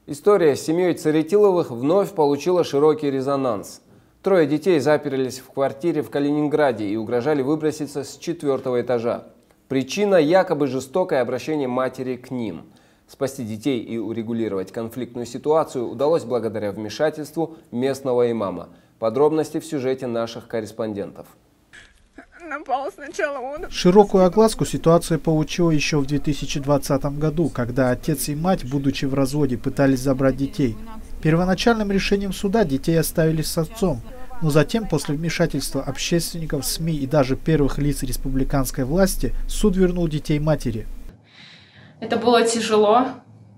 История с семьей Царетиловых вновь получила широкий резонанс. Трое детей заперлись в квартире в Калининграде и угрожали выброситься с 4-го этажа. Причина – якобы жестокое обращение матери к ним. Спасти детей и урегулировать конфликтную ситуацию удалось благодаря вмешательству местного имама. Подробности в сюжете наших корреспондентов. Широкую огласку ситуация получила еще в 2020 году, когда отец и мать, будучи в разводе, пытались забрать детей. Первоначальным решением суда детей оставили с отцом, но затем, после вмешательства общественников, СМИ и даже первых лиц республиканской власти, суд вернул детей матери. Это было тяжело,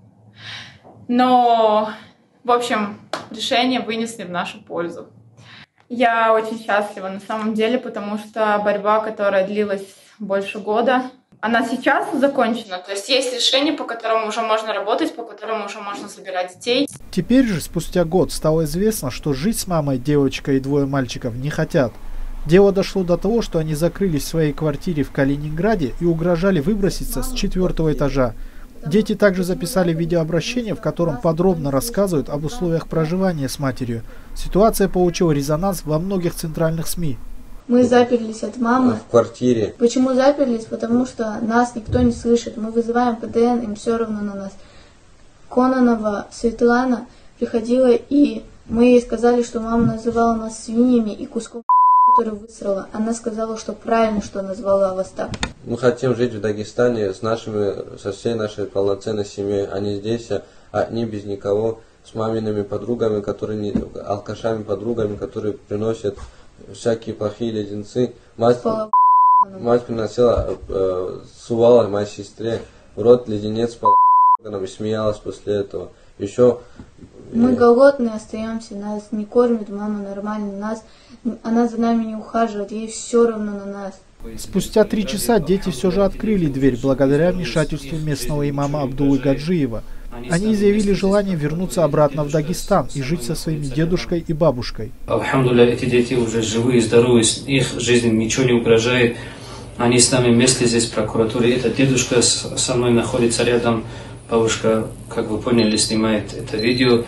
но, в общем, решение вынесли в нашу пользу. Я очень счастлива на самом деле, потому что борьба, которая длилась больше года, она сейчас закончена. То есть есть решение, по которому уже можно работать, по которому уже можно забирать детей. Теперь же, спустя год, стало известно, что жить с мамой девочка и двое мальчиков не хотят. Дело дошло до того, что они закрылись в своей квартире в Калининграде и угрожали выброситься с 4-го этажа. Дети также записали видеообращение, в котором подробно рассказывают об условиях проживания с матерью. Ситуация получила резонанс во многих центральных СМИ. Мы заперлись от мамы. В квартире. Почему заперлись? Потому что нас никто не слышит. Мы вызываем ПДН, им все равно на нас. Кононова Светлана приходила, и мы ей сказали, что мама называла нас свиньями и куском, который высрала. Она сказала, что правильно, что назвала вас так. Мы хотим жить в Дагестане со всей нашей полноценной семьей, а не здесь, не без никого, с мамиными подругами, алкашами подругами, которые приносят всякие плохие леденцы. Мать приносила, сувала моей сестре в рот леденец и смеялась после этого. Еще мы голодные остаемся, нас не кормит мама нормально, она за нами не ухаживает, ей все равно на нас. Спустя 3 часа дети все же открыли дверь благодаря вмешательству местного имама Абдуллы Гаджиева. Они заявили желание вернуться обратно в Дагестан и жить со своими дедушкой и бабушкой. Алхамдулилля, эти дети уже живые, здоровые, их жизни ничего не угрожает. Они с нами вместе здесь в прокуратуре. Этот дедушка со мной находится рядом. Бабушка, как вы поняли, снимает это видео.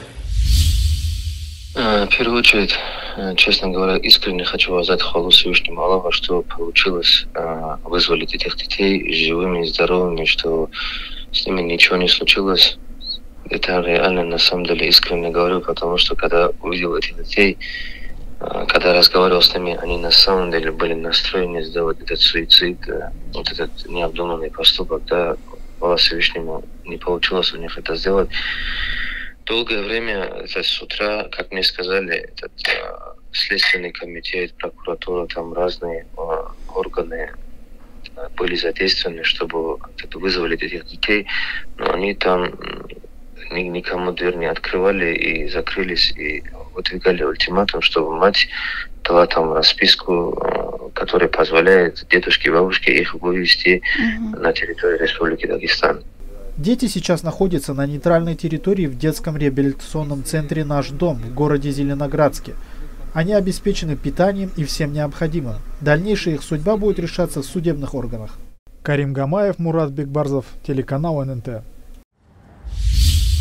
В первую очередь, честно говоря, искренне хочу воздать хвалу Всевышнему Аллаху, что получилось вызволить этих детей живыми и здоровыми, что с ними ничего не случилось. Это реально, на самом деле, искренне говорю, потому что когда увидел этих детей, когда разговаривал с ними, они на самом деле были настроены сделать этот суицид, вот этот необдуманный поступок, да, Аллаху Всевышнему не получилось у них это сделать. Долгое время, это с утра, как мне сказали, этот следственный комитет, прокуратура, там разные органы были задействованы, чтобы вызволить этих детей, но они там никому дверь не открывали и закрылись, и выдвигали ультиматум, чтобы мать дала там расписку, которая позволяет дедушке и бабушке их вывести на территорию Республики Дагестан. Дети сейчас находятся на нейтральной территории в детском реабилитационном центре «Наш дом» в городе Зеленоградске. Они обеспечены питанием и всем необходимым. Дальнейшая их судьба будет решаться в судебных органах. Карим Гамаев, Мурат Бекбарзов, телеканал ННТ.